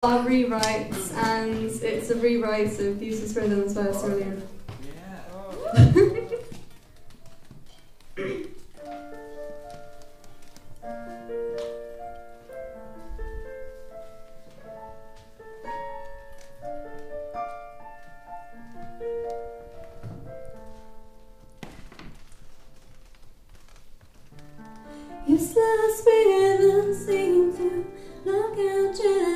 Our rewrites, and it's a rewrite of Useless Rhythms by Australia. Useless rhythms seem to knock out your